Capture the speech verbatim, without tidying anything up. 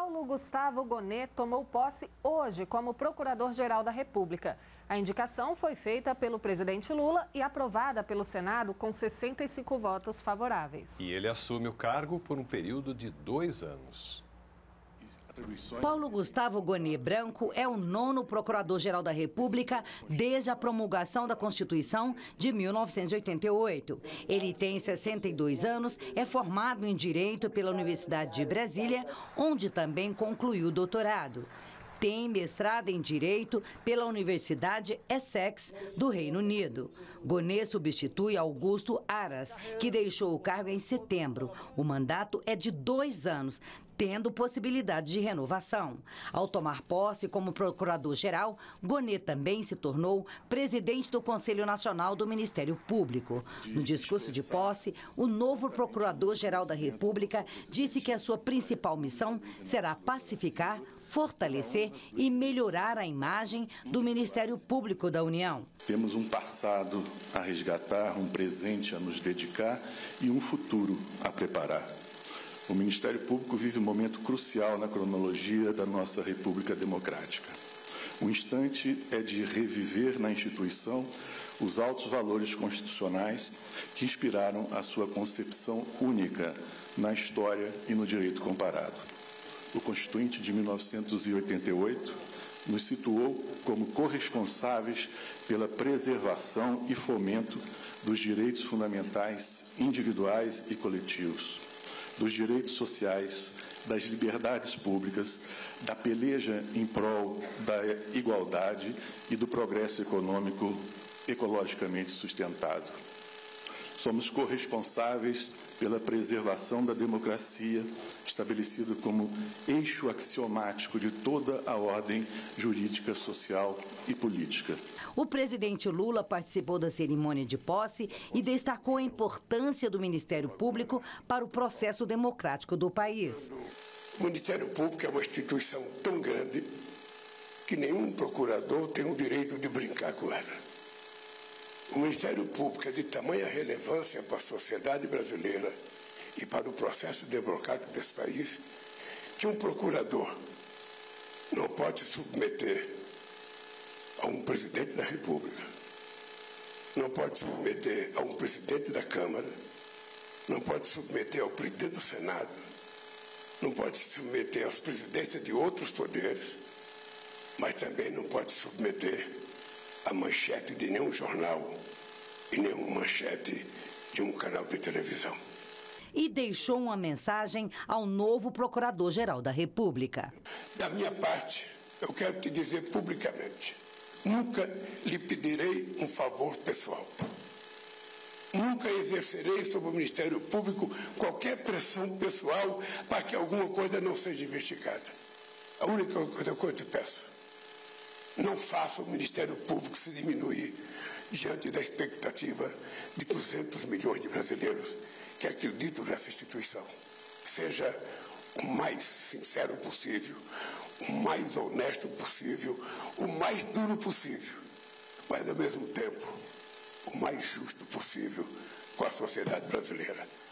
Paulo Gustavo Gonet tomou posse hoje como Procurador-Geral da República. A indicação foi feita pelo presidente Lula e aprovada pelo Senado com sessenta e cinco votos favoráveis. E ele assume o cargo por um período de dois anos. Paulo Gustavo Gonet Branco é o nono Procurador-Geral da República desde a promulgação da Constituição de mil novecentos e oitenta e oito. Ele tem sessenta e dois anos, é formado em Direito pela Universidade de Brasília, onde também concluiu o doutorado. Tem mestrado em Direito pela Universidade Essex, do Reino Unido. Gonet substitui Augusto Aras, que deixou o cargo em setembro. O mandato é de dois anos, tendo possibilidade de renovação. Ao tomar posse como Procurador-Geral, Gonet também se tornou presidente do Conselho Nacional do Ministério Público. No discurso de posse, o novo Procurador-Geral da República disse que a sua principal missão será pacificar, fortalecer e melhorar a imagem do Ministério Público da União. Temos um passado a resgatar, um presente a nos dedicar e um futuro a preparar. O Ministério Público vive um momento crucial na cronologia da nossa República Democrática. O instante é de reviver na instituição os altos valores constitucionais que inspiraram a sua concepção única na história e no direito comparado. O Constituinte de mil novecentos e oitenta e oito nos situou como corresponsáveis pela preservação e fomento dos direitos fundamentais individuais e coletivos, dos direitos sociais, das liberdades públicas, da peleja em prol da igualdade e do progresso econômico ecologicamente sustentado. Somos corresponsáveis pela preservação da democracia, estabelecido como eixo axiomático de toda a ordem jurídica, social e política. O presidente Lula participou da cerimônia de posse e destacou a importância do Ministério Público para o processo democrático do país. O Ministério Público é uma instituição tão grande que nenhum procurador tem o direito de brincar com ela. O Ministério Público é de tamanha relevância para a sociedade brasileira e para o processo democrático desse país que um procurador não pode se submeter a um presidente da República, não pode se submeter a um presidente da Câmara, não pode se submeter ao presidente do Senado, não pode se submeter aos presidentes de outros poderes, mas também não pode se submeter a manchete de nenhum jornal e nenhuma manchete de um canal de televisão. E deixou uma mensagem ao novo Procurador-Geral da República. Da minha parte, eu quero te dizer publicamente, nunca lhe pedirei um favor pessoal. Nunca exercerei sobre o Ministério Público qualquer pressão pessoal para que alguma coisa não seja investigada. A única coisa que eu te peço, não faça o Ministério Público se diminuir diante da expectativa de duzentos milhões de brasileiros que acreditam nessa instituição. Seja o mais sincero possível, o mais honesto possível, o mais duro possível, mas, ao mesmo tempo, o mais justo possível com a sociedade brasileira.